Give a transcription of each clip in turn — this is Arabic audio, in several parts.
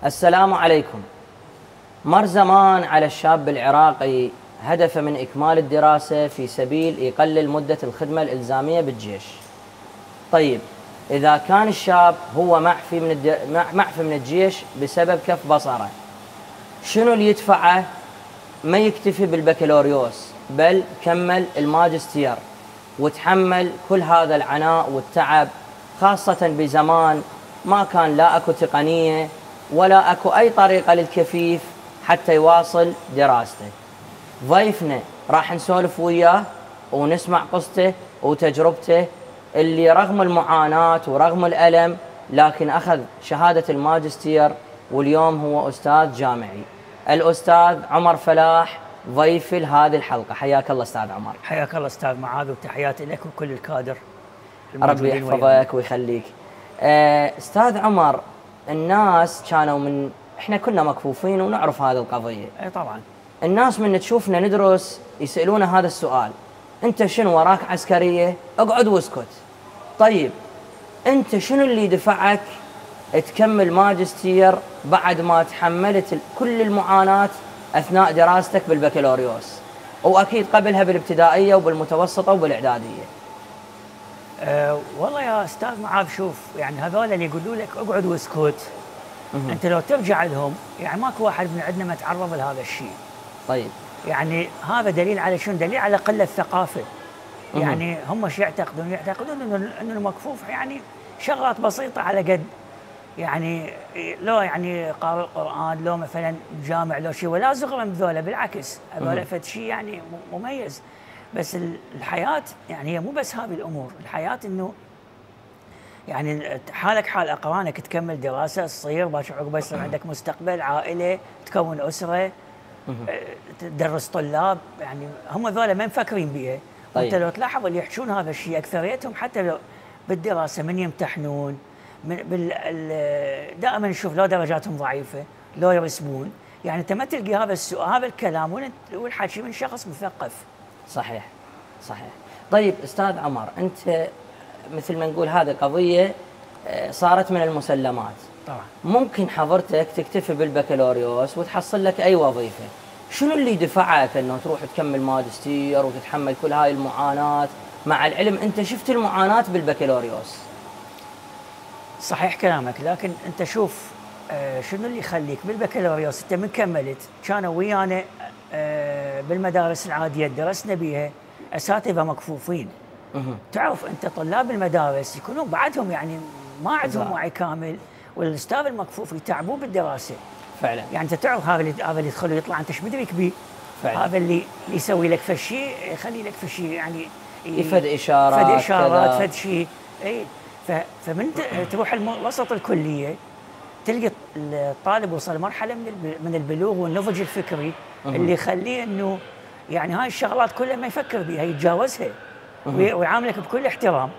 السلام عليكم. مر زمان على الشاب العراقي هدفه من إكمال الدراسة في سبيل يقلل مدة الخدمة الإلزامية بالجيش. طيب، إذا كان الشاب هو معفي من الجيش بسبب كف بصره، شنو اللي يدفعه ما يكتفي بالبكالوريوس بل كمل الماجستير وتحمل كل هذا العناء والتعب، خاصة بزمان ما كان لا أكو تقنية ولا أكو أي طريقة للكفيف حتى يواصل دراسته؟ ضيفنا راح نسولف وياه ونسمع قصته وتجربته اللي رغم المعاناة ورغم الألم لكن أخذ شهادة الماجستير واليوم هو أستاذ جامعي. الأستاذ عمر فلاح ضيفي لهذه الحلقة. حياك الله أستاذ عمر. حياك الله أستاذ معاذ، وتحياتي لك وكل الكادر. ربي يحفظك ويخليك. أستاذ عمر، الناس كانوا إحنا كنا مكفوفين ونعرف هذه القضية. أي طبعا. الناس من تشوفنا ندرس يسألونا هذا السؤال: أنت شنو وراك عسكرية؟ اقعد واسكت. طيب، أنت شنو اللي دفعك تكمل ماجستير بعد ما تحملت كل المعاناة أثناء دراستك بالبكالوريوس، وأكيد قبلها بالابتدائية وبالمتوسطة وبالإعدادية؟ والله يا أستاذ معاذ، شوف يعني هذول اللي يقولوا لك اقعد واسكت، أنت لو ترجع لهم يعني ماكو واحد من عندنا ما تعرض لهذا الشيء. طيب، يعني هذا دليل على شنو؟ دليل على قلة ثقافة. يعني هم شو يعتقدون انه المكفوف يعني شغلات بسيطة على قد يعني لو يعني قارئ القرآن، لو مثلا جامع، لو شيء، ولا زغرة من ذولا، بالعكس هذول فد شيء يعني مميز. بس الحياة يعني هي مو بس هذه الأمور، الحياة إنه يعني حالك حال أقرانك، تكمل دراسة، تصير باكر عقبه يصير عندك مستقبل، عائلة، تكون أسرة، تدرس طلاب، يعني هم ذولا ما مفكرين بيه. طيب. وانت لو تلاحظ اللي يحجون هذا الشيء اكثريتهم حتى لو بالدراسه من يمتحنون دائما نشوف لو درجاتهم ضعيفه، لو يرسبون، يعني انت ما تلقي هذا السؤال، هذا الكلام والحكي من شخص مثقف. صحيح صحيح. طيب استاذ عمر، انت مثل ما نقول هذه قضيه صارت من المسلمات. طبعا. ممكن حضرتك تكتفي بالبكالوريوس وتحصل لك اي وظيفه، شنو اللي دفعك انه تروح تكمل ماجستير وتتحمل كل هاي المعاناه، مع العلم انت شفت المعاناه بالبكالوريوس؟ صحيح كلامك، لكن انت شوف شنو اللي يخليك بالبكالوريوس، انت من كملت كانوا ويانا بالمدارس العاديه درسنا بيها اساتذه مكفوفين. تعرف انت طلاب المدارس يكونون بعدهم يعني ما عندهم وعي كامل، والاستاذ المكفوف يتعبوه بالدراسه. فعلا. يعني انت تعرف هذا اللي يدخل يطلع انت ايش مدرك به. فعلا. هذا اللي يسوي لك فشي، يخلي لك فشي، يعني يفد اشارات فد شيء. اي فمن تروح وسط الكليه تلقى الطالب وصل مرحله من البلوغ والنضج الفكري اللي يخليه انه يعني هاي الشغلات كلها ما يفكر بها، يتجاوزها ويعاملك بكل احترام.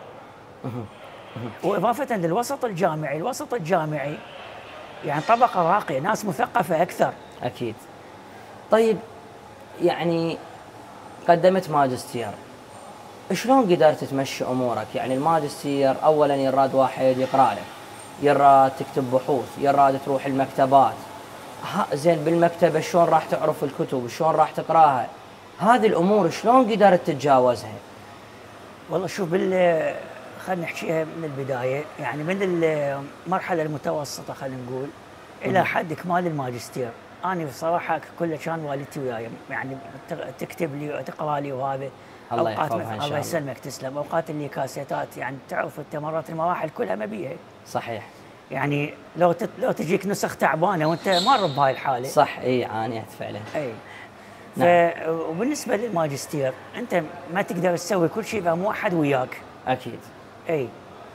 واضافه للوسط الجامعي، الوسط الجامعي يعني طبقه راقيه، ناس مثقفه اكثر. اكيد. طيب، يعني قدمت ماجستير، شلون قدرت تمشي امورك؟ يعني الماجستير اولا يراد واحد يقرا له، يراد تكتب بحوث، يراد تروح المكتبات. زين بالمكتبه شلون راح تعرف الكتب؟ شلون راح تقراها؟ هذه الامور شلون قدرت تتجاوزها؟ والله شوف، خلينا نحكيها من البدايه، يعني من المرحله المتوسطه خلينا نقول الى حد اكمال الماجستير. انا بصراحه كله كان والدتي وياي، يعني تكتب لي تقرا لي، وهذا الله اوقات يحفظها ان شاء الله يسلمك تسلم، اوقات اللي كاسيتات، يعني تعرف انت مرات المراحل كلها ما بيها. صحيح. يعني لو تجيك نسخ تعبانه وانت مر بهاي الحاله. صح. اي عانيت فعلا. اي. نعم. وبالنسبه للماجستير انت ما تقدر تسوي كل شيء اذا مو احد وياك. اكيد. اي.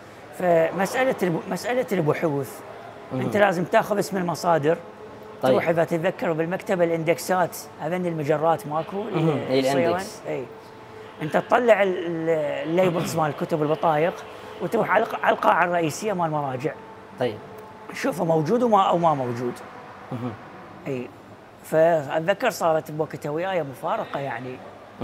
مساله البحوث انت لازم تاخذ اسم المصادر. طيب. تروح اذا تتذكر بالمكتبه الاندكسات، هذين المجرات ماكو الاندكس. اي. انت تطلع الليبلز مال الكتب البطايق وتروح على القاعه الرئيسيه مال المراجع. طيب. شوفه موجود او ما موجود. اي. فاتذكر صارت بوقتها وياي مفارقه يعني.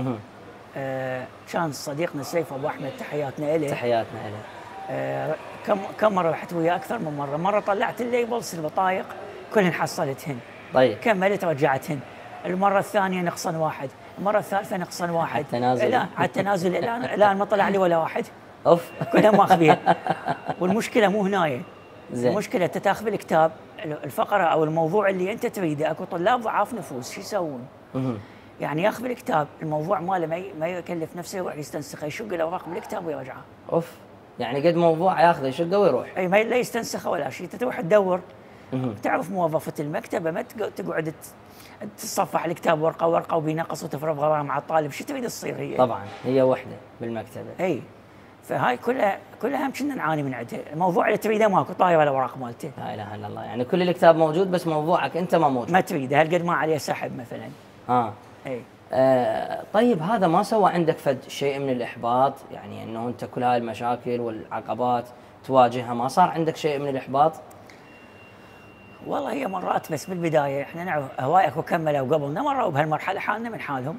كان صديقنا سيف ابو احمد، تحياتنا له. تحياتنا له. كم مره رحت وياه اكثر من مره، مره طلعت الليبلز البطايق كلهن حصلتهن. طيب. كملت رجعتهن. المره الثانيه نقصا واحد، المره الثالثه نقصا واحد، التنازل. على التنازل الان ما طلع لي ولا واحد. اوف. كلها ماخذين. والمشكله مو هنايه. زين. المشكله انت تاخذ الكتاب، الفقره او الموضوع اللي انت تريده، اكو طلاب ضعاف نفوس شو يسوون؟ يعني ياخذ الكتاب الموضوع ماله ما يكلف نفسه يروح يستنسخه، يشق الاوراق من الكتاب ويرجعه. اوف. يعني قد موضوع ياخذه يشقه ويروح. اي ما لا يستنسخه ولا شيء، تروح تدور. تعرف موظفه المكتبه ما تقعد تتصفح الكتاب ورقه ورقه وبينقص وتفرض غرامه على الطالب، شو تريد تصير هي؟ طبعا هي وحده بالمكتبه. اي. فهاي كلها هم كنا نعاني من عندها، الموضوع اللي تريده ماكو، طاير الاوراق مالته. لا اله الا الله، يعني كل الكتاب موجود بس موضوعك انت ما موجود. ما تريده، هالقد ما عليه سحب مثلا. اي. طيب هذا ما سوى عندك فد شيء من الاحباط؟ يعني انه انت كل هاي المشاكل والعقبات تواجهها، ما صار عندك شيء من الاحباط؟ والله هي مرات، بس بالبدايه احنا نعرف هواي اكو كملوا قبلنا مروا بهالمرحله حالنا من حالهم.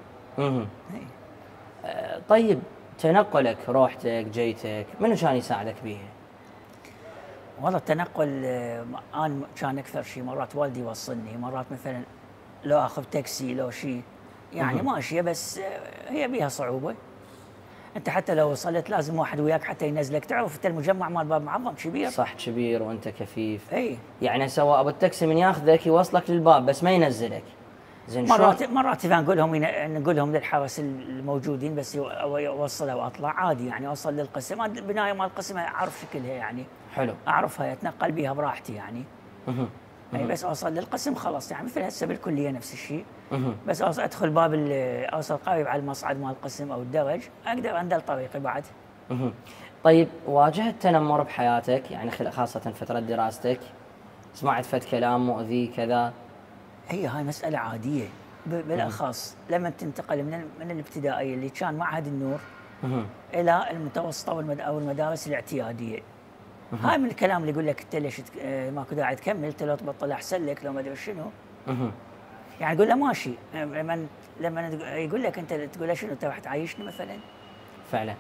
طيب تنقلك، روحتك جيتك، منو كان يساعدك بيها؟ والله التنقل انا كان اكثر شيء مرات والدي يوصلني، مرات مثلا لو اخذ تاكسي لو شيء يعني ماشيه، بس هي بيها صعوبه. انت حتى لو وصلت لازم واحد وياك حتى ينزلك، تعرف انت المجمع مال باب معظم كبير. صح كبير وانت كفيف. اي. يعني سواء ابو التاكسي من ياخذك يوصلك للباب بس ما ينزلك. زين مرات اذا نقول لهم للحرس الموجودين بس يوصل او اطلع عادي، يعني اوصل للقسم، البنايه مال القسم اعرف شكلها يعني. حلو. اعرفها اتنقل بيها براحتي يعني. اي بس اوصل للقسم خلاص، يعني مثل هسه بالكليه نفس الشيء. بس ادخل باب اوصل قريب على المصعد مال القسم او الدرج، اقدر اندل طريقي بعد. طيب واجهت تنمر بحياتك يعني خاصه فتره دراستك؟ سمعت فد كلام مؤذي كذا؟ هاي مساله عاديه بالاخص لما تنتقل من الابتدائيه اللي كان معهد النور الى المتوسطه او المدارس الاعتياديه. هاي من الكلام اللي يقول لك انت ليش ماكو داعي تكمل، انت لو تبطل احسن لك، لو ما ادري شنو. يعني يقول له ماشي، لما يقول لك انت تقول له شنو، انت راح تعايشني مثلا؟ فعلا.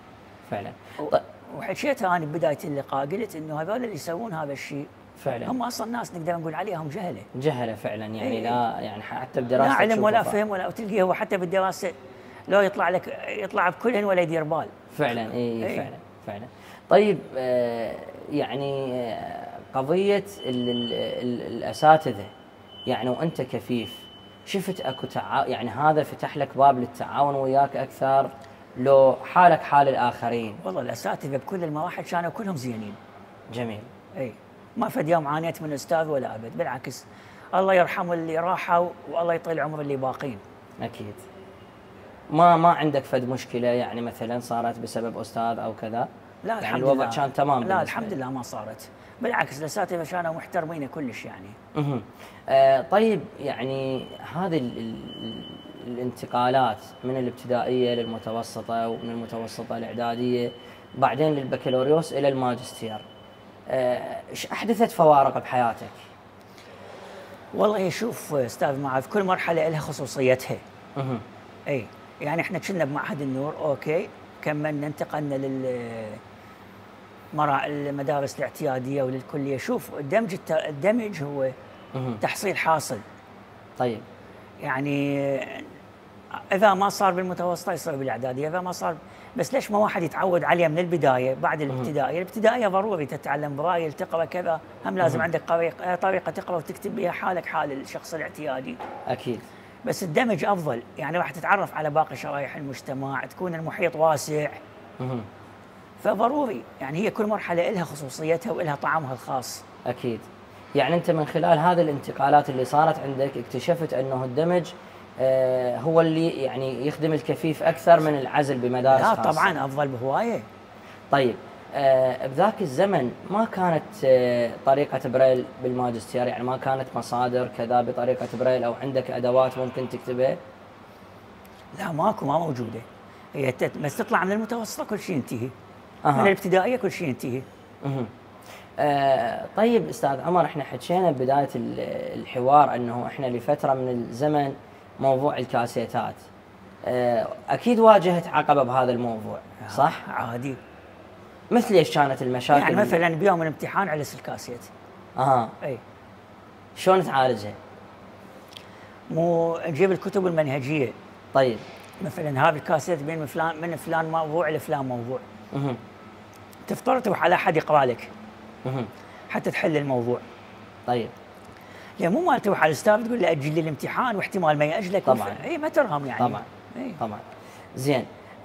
وحكيتها انا ببدايه اللقاء، قلت انه هذول اللي يسوون هذا الشيء فعلا هم اصلا ناس نقدر نقول عليهم جهله فعلا، يعني لا يعني حتى بدراستك لا علم ولا فهم ولا، وتلقيه هو حتى بالدراسه لو يطلع بكلهن ولا يدير بال. فعلا. اي فعلا. طيب يعني قضيه الاساتذه، يعني وانت كفيف شفت اكو يعني هذا فتح لك باب للتعاون وياك اكثر لو حالك حال الاخرين؟ والله الاساتذه بكل المراحل كانوا كلهم زينين. جميل. اي ما فد يوم عانيت من استاذ ولا ابد، بالعكس الله يرحم اللي راحوا والله يطيل عمر اللي باقين. اكيد. ما عندك فد مشكله يعني مثلا صارت بسبب استاذ او كذا؟ لا يعني الحمد الوضع لله كان تمام. لا الحمد لله ما صارت، بالعكس الاساتذه كانوا محترمين كلش يعني. طيب يعني هذه الانتقالات من الابتدائيه للمتوسطه ومن المتوسطه الاعداديه بعدين للبكالوريوس الى الماجستير، ايش احدثت فوارق بحياتك؟ والله شوف استاذ معاذ، كل مرحله لها خصوصيتها. اي يعني احنا كنا بمعهد النور اوكي، كملنا انتقلنا المدارس الاعتياديه وللكليه. شوف الدمج هو تحصيل حاصل. طيب يعني اذا ما صار بالمتوسطه يصير بالاعداديه، اذا ما صار بس ليش ما واحد يتعود عليه من البدايه بعد الابتدائيه ضروري تتعلم برايل تقرا كذا، هم لازم عندك طريقه تقرا وتكتب بها حالك حال الشخص الاعتيادي. اكيد. بس الدمج افضل، يعني راح تتعرف على باقي شرائح المجتمع، تكون المحيط واسع. فضروري يعني هي كل مرحله لها خصوصيتها ولها طعمها الخاص. اكيد. يعني انت من خلال هذه الانتقالات اللي صارت عندك اكتشفت انه الدمج هو اللي يعني يخدم الكفيف اكثر من العزل بمدارس خاصه. لا طبعا افضل بهوايه. طيب بذاك الزمن ما كانت طريقه بريل بالماجستير، يعني ما كانت مصادر كذا بطريقه بريل او عندك ادوات ممكن تكتبها؟ لا ما موجوده، هي بس تطلع من المتوسطه كل شيء ينتهي. من الابتدائيه كل شيء ينتهي. طيب استاذ عمر، احنا حكينا ببدايه الحوار انه احنا لفتره من الزمن موضوع الكاسيتات، اكيد واجهت عقبه بهذا الموضوع صح؟ عادي. مثل ايش كانت المشاكل؟ يعني مثلا بيوم الامتحان علس الكاسيت. اي شلون تعالجها؟ مو نجيب الكتب المنهجيه، طيب. مثلا هذا الكاسيت بين فلان موضوع لفلان موضوع. اها. تفترض تروح على احد يقرا لك اها. حتى تحل الموضوع. طيب. يعني مو ما تروح على الاستاذ تقول له اجل لي الامتحان واحتمال ما ياجلك. طبعا. اي ما ترهم يعني. طبعا. طبعا. زين.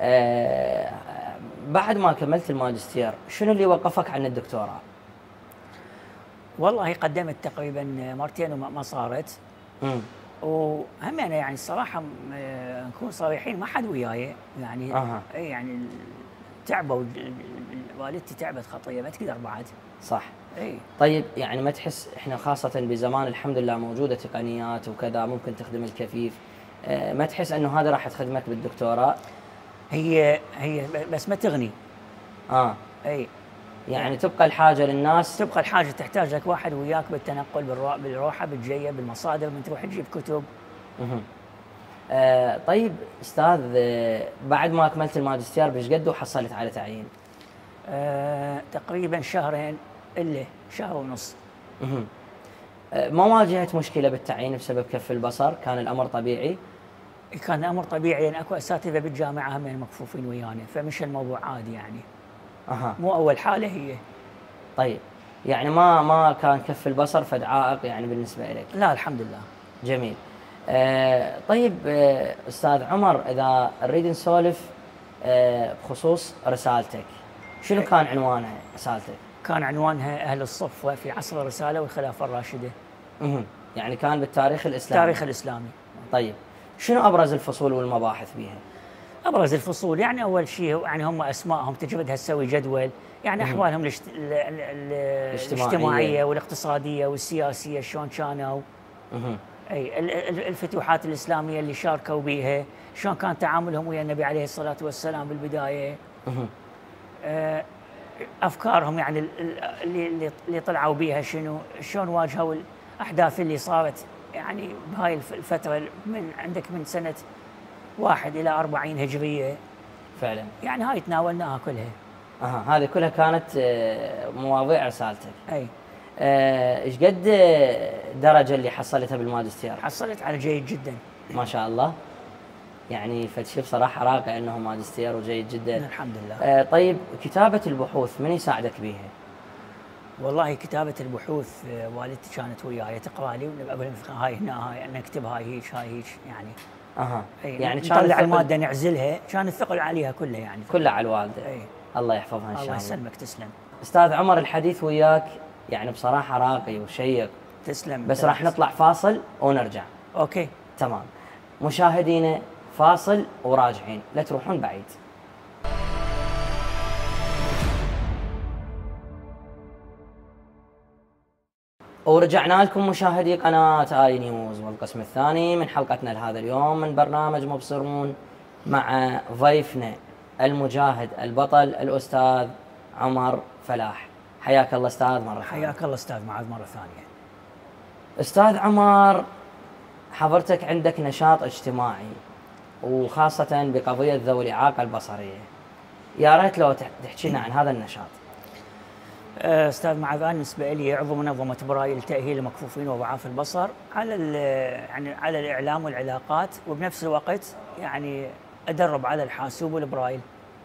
بعد ما كملت الماجستير شنو اللي وقفك عن الدكتوراه؟ والله قدمت تقريبا مرتين وما صارت. وهم انا يعني الصراحه نكون صريحين ما حد وياي يعني. اي يعني تعبوا، والدتي تعبت خطيه ما تقدر بعد. صح. اي. طيب يعني ما تحس احنا خاصه بزمان الحمد لله موجوده تقنيات وكذا ممكن تخدم الكفيف، ما تحس انه هذا راح تخدمك بالدكتوراه؟ هي بس ما تغني. اي يعني تبقى الحاجه للناس، تبقى الحاجه تحتاج لك واحد وياك بالتنقل بالروحه بالجيه بالمصادر من تروح تجيب كتب. طيب استاذ، بعد ما اكملت الماجستير بيش قد وحصلت على تعيين؟ تقريبا شهرين الا شهر ونص. ما واجهت مشكله بالتعيين بسبب كف البصر؟ كان الامر طبيعي؟ كان الامر طبيعي لان اكو اساتذه بالجامعه هم مكفوفين ويانا فمش الموضوع عادي يعني. مو اول حاله هي. طيب يعني ما كان كف البصر فد عائق يعني بالنسبه لك؟ لا الحمد لله. جميل. طيب استاذ عمر، اذا نريد نسولف بخصوص رسالتك، شنو كان عنوانها رسالتك؟ كان عنوانها اهل الصفوه في عصر الرساله والخلافه الراشده. يعني كان بالتاريخ الاسلامي؟ التاريخ الاسلامي. طيب شنو ابرز الفصول والمباحث بها؟ ابرز الفصول يعني اول شيء يعني هم اسمائهم تجي تسوي جدول يعني احوالهم الاجتماعيه والاقتصاديه والسياسيه شلون كانوا. اي الفتوحات الاسلاميه اللي شاركوا بها، شلون كان تعاملهم ويا النبي عليه الصلاه والسلام بالبدايه. افكارهم يعني اللي طلعوا بها شنو، شلون واجهوا الاحداث اللي صارت يعني بهاي الفتره من عندك من سنه 1 إلى 40 هجريه. فعلا. يعني هاي تناولناها كلها. هذه كلها كانت مواضيع رسالتك. اي. ايش قد الدرجه اللي حصلتها بالماجستير؟ حصلت على جيد جدا. ما شاء الله. يعني فشي بصراحه رائع انه ماجستير وجيد جدا. الحمد لله. طيب كتابه البحوث من يساعدك بيها؟ والله كتابه البحوث والدتي كانت وياي تقرا لي اقول هاي هنا هاي نكتب هاي هيك يعني. يعني نطلع الماده نعزلها، كان الثقل عليها كلها يعني. كلها على الوالده. الله يحفظها ان شاء الله. الله يسلمك. تسلم استاذ عمر، الحديث وياك يعني بصراحه راقي وشيق. تسلم. بس راح نطلع فاصل ونرجع. اوكي تمام. مشاهدينا فاصل وراجعين، لا تروحون بعيد. ورجعنا لكم مشاهدي قناة آي نيوز والقسم الثاني من حلقتنا لهذا اليوم من برنامج مبصرون مع ضيفنا المجاهد البطل الأستاذ عمر فلاح. حياك الله أستاذ مرة ثانية. حياك الله أستاذ معاذ مرة ثانية. أستاذ عمر، حضرتك عندك نشاط اجتماعي وخاصة بقضية ذوي الإعاقة البصرية، يا ريت لو تحكي لنا عن هذا النشاط. استاذ معاذ، انا بالنسبه لي عضو منظمه برايل تاهيل المكفوفين وضعاف البصر يعني على الاعلام والعلاقات، وبنفس الوقت يعني ادرب على الحاسوب والبرايل.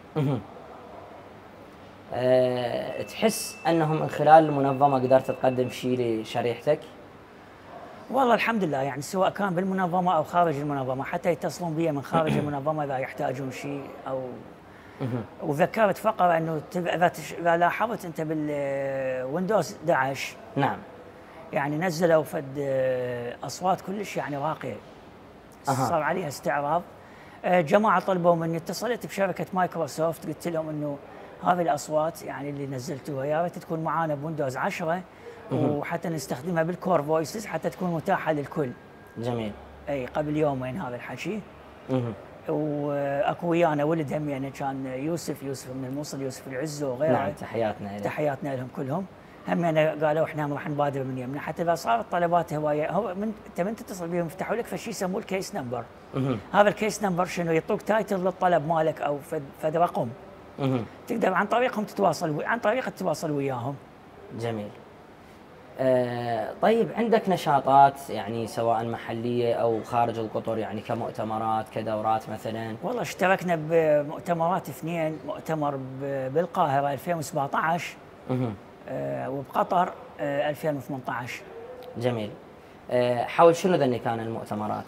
تحس انه من خلال المنظمه قدرت تقدم شيء لشريحتك؟ والله الحمد لله، يعني سواء كان بالمنظمه او خارج المنظمه، حتى يتصلون بي من خارج المنظمه اذا يحتاجون شيء او وذكرت فقره انه اذا لاحظت انت بالويندوز 11 نعم يعني نزلوا فد اصوات كلش يعني راقيه. صار عليها استعراض. جماعه طلبوا مني، اتصلت بشركه مايكروسوفت قلت لهم انه هذه الاصوات يعني اللي نزلتوها يا ريت تكون معانا بويندوز 10 وحتى نستخدمها بالكور فويسز حتى تكون متاحه للكل. جميل. اي قبل يومين هذا الحكي. واكو ويانا ولد هم يعني كان يوسف من الموصل، يوسف العزو وغيره. نعم تحياتنا لهم. تحياتنا لهم كلهم. هم يعني قالوا احنا راح نبادر من يمنا حتى اذا صارت طلبات هوايه، هو من تتصل بهم يفتحوا لك فشي يسموه الكيس نمبر. هذا الكيس نمبر شنو؟ يعطوك تايتل للطلب مالك او فد رقم. تقدر عن طريقهم تتواصل، عن طريقه تتواصل وياهم. جميل. طيب عندك نشاطات يعني سواء محلية أو خارج القطر، يعني كمؤتمرات كدورات مثلا؟ والله اشتركنا بمؤتمرات اثنين، مؤتمر بالقاهرة 2017 مه. وبقطر 2018. جميل. حول شنو ذني كان المؤتمرات؟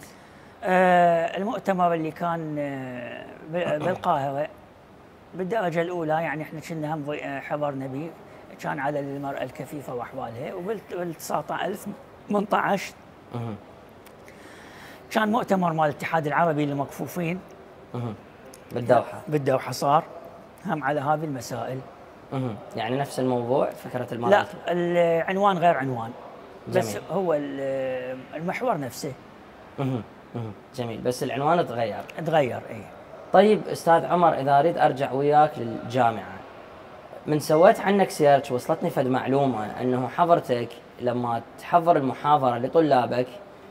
المؤتمر اللي كان بالقاهرة بالدرجة الأولى، يعني احنا كنا هم حضرنا به، كان على المرأة الكفيفة وأحوالها. وبال 2018 مه. كان مؤتمر مال الاتحاد العربي للمكفوفين مه. بالدوحة. بالدوحة صار هم على هذه المسائل. مه. يعني نفس الموضوع فكرة المرأة؟ لا، العنوان غير عنوان. جميل. بس هو المحور نفسه. مه. مه. جميل، بس العنوان تغير اي. طيب استاذ عمر، اذا اريد ارجع وياك للجامعه، من سويت عنك سيرش وصلتني فد معلومه انه حضرتك لما تحضر المحاضره لطلابك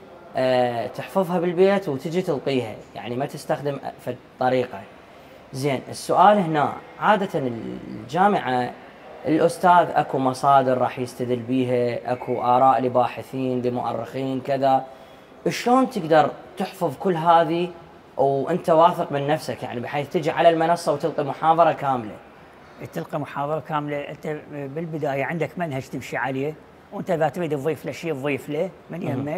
تحفظها بالبيت وتجي تلقيها، يعني ما تستخدم فد طريقه. زين، السؤال هنا عاده الجامعه الاستاذ اكو مصادر راح يستدل بيها، اكو اراء لباحثين لمؤرخين كذا، شلون تقدر تحفظ كل هذه وانت واثق من نفسك، يعني بحيث تجي على المنصه وتلقي محاضره كامله؟ تلقى محاضره كامله، انت بالبدايه عندك منهج تمشي عليه، وانت اذا تريد تضيف له شيء تضيف له من يمك،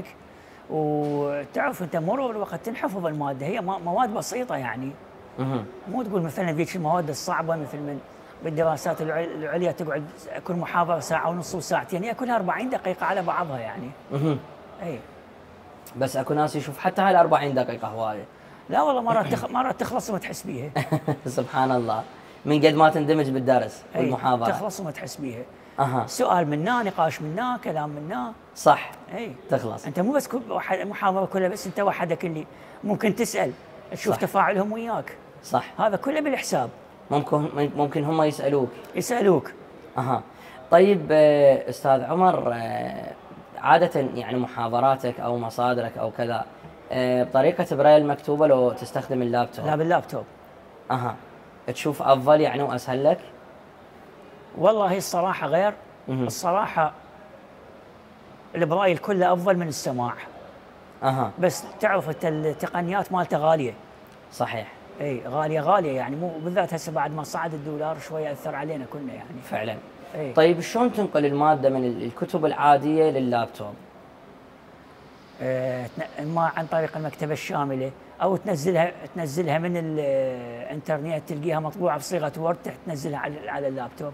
وتعرف انت مرور الوقت تنحفظ الماده. هي مواد بسيطه يعني. مو تقول مثلا ذيك المواد الصعبه مثل من بالدراسات العليا تقعد كل محاضره ساعه ونص وساعتين، هي كلها 40 دقيقه على بعضها يعني. اي بس اكو ناس يشوف حتى هاي 40 دقيقه هوايه. لا والله مرات تخلص وما تحس بيها. سبحان الله، من قد ما تندمج بالدرس والمحاضره تخلص وما تحس بيها. اها، سؤال منا، نقاش منا، كلام منا. صح. اي تخلص. انت مو بس واحد محاضره كلها، بس انت وحدك اللي ممكن تسال تشوف صح. تفاعلهم وياك. صح، هذا كله بالحساب. ممكن هم يسالوك. اها. طيب استاذ عمر، عاده يعني محاضراتك او مصادرك او كذا بطريقه برايل مكتوبه لو تستخدم اللابتوب؟ لا، باللابتوب. اها، تشوف افضل يعني واسهل لك؟ والله الصراحه غير. الصراحه البرايل كله افضل من السماع. اها، بس تعرف انت التقنيات مالته غاليه. صحيح. اي غاليه يعني، مو بالذات هسه بعد ما صعد الدولار شويه اثر علينا كلنا يعني. فعلا. أي. طيب شلون تنقل الماده من الكتب العاديه لللابتوب؟ اما عن طريق المكتبه الشامله، او تنزلها من الانترنت، تلقيها مطبوعه بصيغه وورد تنزلها على اللابتوب.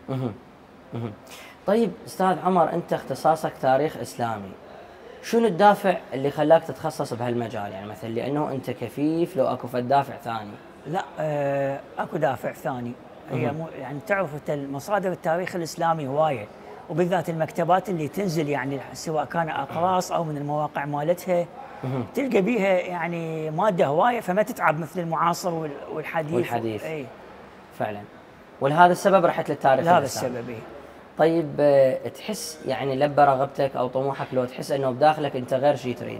طيب استاذ عمر، انت اختصاصك تاريخ اسلامي، شنو الدافع اللي خلاك تتخصص بهالمجال؟ يعني مثلا لانه انت كفيف، لو اكو فد دافع ثاني؟ لا، اكو دافع ثاني. هي يعني تعرف انت مصادر التاريخ الاسلامي هوايه، وبالذات المكتبات اللي تنزل يعني سواء كان اقراص او من المواقع مالتها، تلقى بيها يعني ماده هوايه، فما تتعب مثل المعاصر والحديث. اي فعلا. ولهذا السبب رحت للتاريخ الاسلامي؟ هذا السبب. إيه؟ طيب تحس يعني لبى رغبتك او طموحك لو تحس انه بداخلك انت غير شيء تريد؟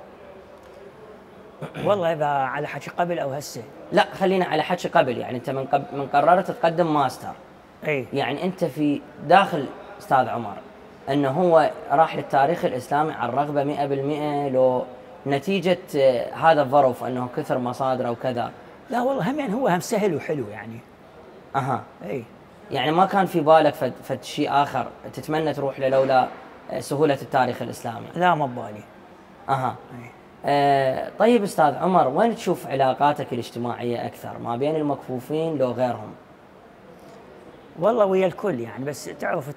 والله اذا على حكي قبل او هسه؟ لا، خلينا على حكي قبل. يعني انت من قررت تقدم ماستر. اي يعني انت في داخل استاذ عمر انه هو راح للتاريخ الاسلامي عن رغبه 100%، لو نتيجه هذا الظرف انه كثر مصادره وكذا؟ لا والله هم يعني هو هم سهل وحلو يعني. اها. اي يعني ما كان في بالك فد شيء اخر تتمنى تروح له لولا سهوله التاريخ الاسلامي؟ لا، ما ببالي. اها. طيب استاذ عمر، وين تشوف علاقاتك الاجتماعيه اكثر، ما بين المكفوفين لو غيرهم؟ والله ويا الكل يعني، بس تعرف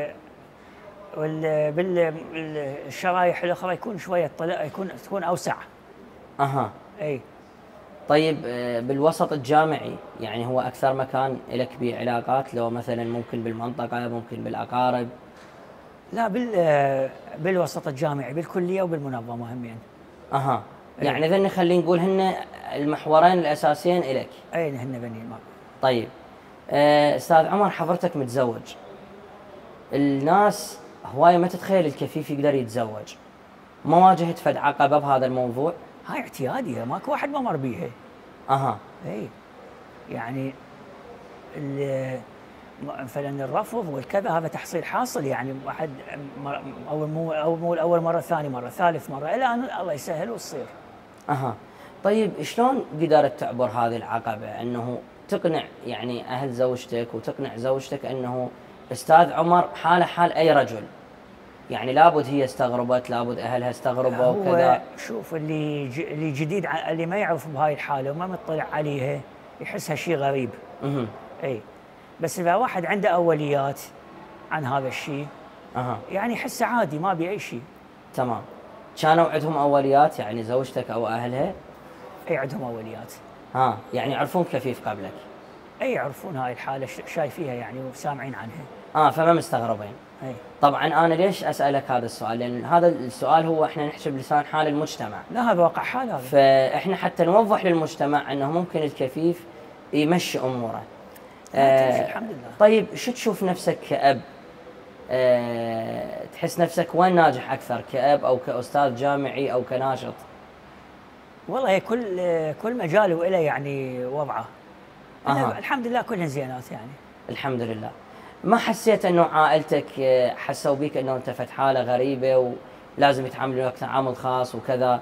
بالشرايح الاخرى يكون شويه تكون اوسع. اها. اي. طيب بالوسط الجامعي يعني هو اكثر مكان لك به علاقات، لو مثلا ممكن بالمنطقه، ممكن بالاقارب؟ لا، بالوسط الجامعي، بالكليه وبالمنظمه هم يعني. اها. يعني اذا خلينا نقول هن المحورين الاساسيين لك. اي، هن بني المرء. طيب استاذ عمر، حضرتك متزوج. الناس هوايه ما تتخيل الكفيف يقدر يتزوج، ما واجهت فد عقبه بهذا الموضوع؟ هاي اعتياديه، ماكو واحد ما مر بيها. اها. اي يعني مثلا الرفض والكذا هذا تحصيل حاصل، يعني واحد اول مره، ثاني مره، ثالث مره، الى ان الله يسهل وتصير. اها. طيب شلون قدرت تعبر هذه العقبه انه تقنع يعني اهل زوجتك وتقنع زوجتك انه استاذ عمر حاله حال اي رجل؟ يعني لابد هي استغربت، لابد اهلها استغربوا وكذا. هو شوف اللي جديد اللي ما يعرف بهاي الحاله وما مطلع عليها يحسها شيء غريب. اي بس اذا واحد عنده اوليات عن هذا الشيء يعني يحسه عادي، ما بي اي شيء. تمام. كانوا عندهم اوليات يعني زوجتك او اهلها؟ اي عندهم اوليات. يعني يعرفون كفيف قبلك؟ اي يعرفون هاي الحاله، شايفيها يعني وسامعين عنها. فما مستغربين. اي طبعا انا ليش اسالك هذا السؤال؟ لان هذا السؤال هو احنا نحكي بلسان حال المجتمع. لا هذا واقع حال هذا. فاحنا حتى نوضح للمجتمع انه ممكن الكفيف يمشي اموره. الحمد لله. طيب شو تشوف نفسك كأب؟ تحس نفسك وين ناجح اكثر، كأب او كأستاذ جامعي او كناشط؟ والله كل مجال وله يعني وضعه. الحمد لله كلهن زينات يعني. الحمد لله. ما حسيت انه عائلتك حسوا بيك انه انت فت حاله غريبه ولازم يتعاملوا وياك تعامل خاص وكذا؟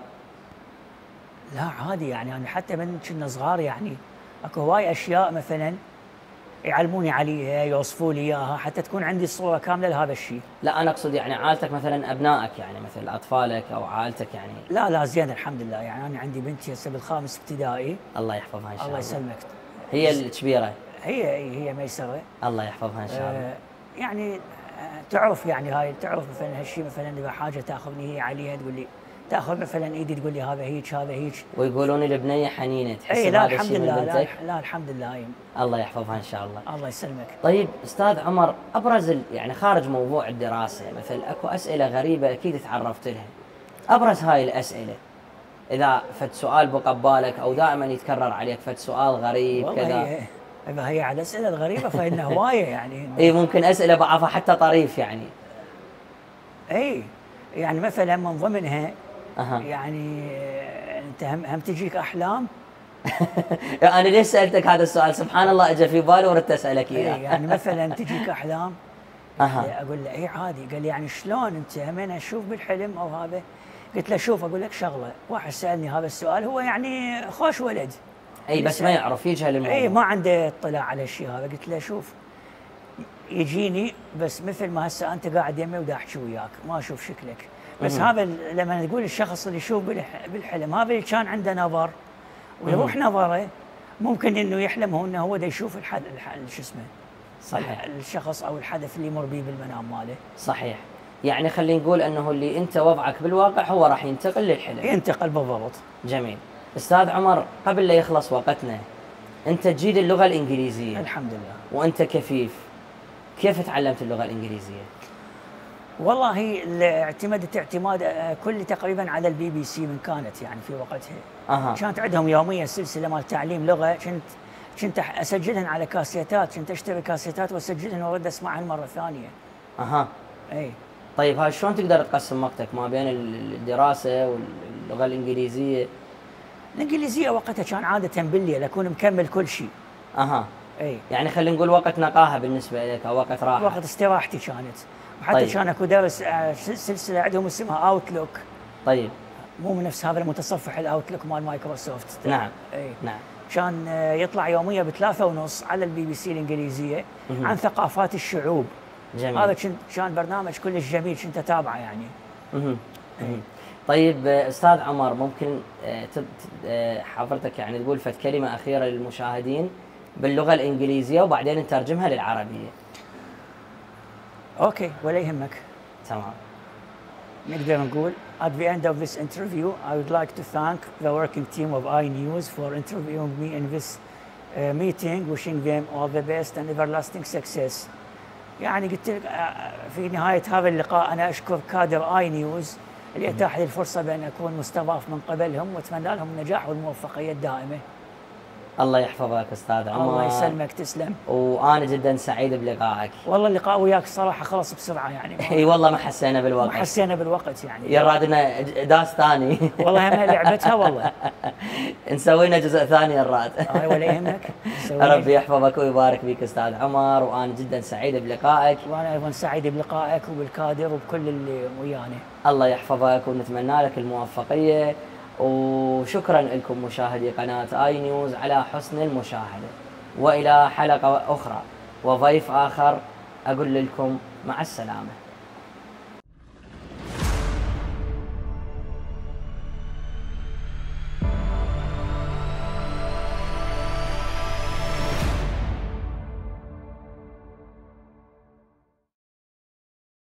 لا عادي يعني، انا حتى من كنا صغار يعني اكو هواي اشياء مثلا يعلموني عليها، يوصفوا لي اياها حتى تكون عندي صوره كامله لهذا الشيء. لا انا اقصد يعني عائلتك مثلا ابنائك، يعني مثل اطفالك او عائلتك يعني. لا زين الحمد لله، يعني انا عندي بنتي هسه بالخامس ابتدائي. الله يحفظها ان شاء الله. الله يسلمك. هي الكبيره؟ هي ميسره. الله يحفظها ان شاء الله. يعني تعرف يعني هاي تعرف مثلا هالشيء، مثلا اذا حاجه تاخذني هي عليها تقول لي، تاخذ مثلا ايدي تقول لي هذا هيك هذا هيك. ويقولون البنيه حنينه، تحس لا الحمد لله. لا الحمد لله. الله يحفظها ان شاء الله. الله يسلمك. طيب استاذ عمر، ابرز يعني خارج موضوع الدراسه مثل اكو اسئله غريبه اكيد تعرفت لها، ابرز هاي الاسئله اذا فد سؤال بقبالك او دائما يتكرر عليك فد سؤال غريب كذا؟ اذا هي على الاسئله الغريبه فإن هوايه يعني. اي ممكن اسئله بعضها حتى طريف يعني. اي يعني مثلا من ضمنها يعني انت هم تجيك احلام؟ انا ليش سالتك هذا السؤال؟ سبحان الله اجى في بالي وردت اسالك اياه. يعني مثلا تجيك احلام؟ اقول له اي عادي. قال لي يعني شلون انت همين اشوف بالحلم او هذا؟ قلت له شوف اقول لك شغله، واحد سالني هذا السؤال هو يعني خوش ولد بس ما يعرف يجهل الموضوع. ما عنده اطلاع على الشيء هذا. قلت له شوف يجيني بس مثل ما هسه انت قاعد يمي ودا احكي وياك ما اشوف شكلك، بس هذا لما تقول الشخص اللي يشوف بالحلم هذا اللي كان عنده نظر ويروح نظره ممكن انه يحلم هو انه هو دا يشوف شو اسمه صحيح الشخص او الحدث اللي يمر به بالمنام ماله. صحيح. يعني خلينا نقول انه اللي انت وضعك بالواقع هو راح ينتقل للحلم. ينتقل بالضبط. جميل. استاذ عمر، قبل لا يخلص وقتنا، انت تجيد اللغه الانجليزيه. الحمد لله. وانت كفيف، كيف تعلمت اللغه الانجليزيه؟ والله اعتمدت اعتماد كلي تقريبا على BBC من كانت يعني في وقتها. كانت عندهم يوميا سلسله مال تعليم لغه، كنت اسجلهن على كاسيتات، كنت اشتري كاسيتات واسجلهن وارد اسمعهن مره ثانيه. اي طيب هاي شلون تقدر تقسم وقتك ما بين الدراسه واللغه الانجليزيه؟ الانجليزيه وقتها كان عاده بالليل اكون مكمل كل شيء. اي يعني خلينا نقول وقت نقاهه بالنسبه لك او وقت راحه. وقت استراحتي كانت. وحتى طيب. كان اكو درس سلسله عندهم اسمها اوتلوك. طيب مو من نفس هذا المتصفح الاوتلوك مال مايكروسوفت. نعم. نعم. كان يطلع يوميا ب3:30 على BBC الانجليزيه عن ثقافات الشعوب. جميل. هذا كان برنامج كلش جميل كنت اتابعه يعني. طيب استاذ عمر، ممكن حضرتك يعني تقول فت كلمه اخيره للمشاهدين باللغه الانجليزيه وبعدين نترجمها للعربيه؟ اوكي ولا يهمك. تمام. نقدر نقول at the end of this interview I would like to thank the working team of iNews for interviewing me in this meeting, wishing them all the best and everlasting success. يعني قلت لك في نهاية هذا اللقاء أنا أشكر كادر iNews اللي أتاح لي الفرصة بأن أكون مستضاف من قبلهم، وأتمنى لهم النجاح والموفقية الدائمة. الله يحفظك استاذ عمر. الله يسلمك، تسلم. وانا جدا سعيد بلقائك. والله اللقاء وياك الصراحه خلص بسرعه يعني. اي والله ما حسينا بالوقت. ما حسينا بالوقت يعني. يا رادنا داس ثاني. والله هم لعبتها والله. نسوي لنا جزء ثاني يا راد. ولا يهمك. ربي يحفظك ويبارك فيك استاذ عمر، وانا جدا سعيد بلقائك. وانا ايضا سعيد بلقائك وبالكادر وبكل اللي ويانا. الله يحفظك ونتمنى لك الموفقيه، وشكرا لكم مشاهدي قناه اي نيوز على حسن المشاهده، والى حلقه اخرى وضيف اخر اقول لكم مع السلامه.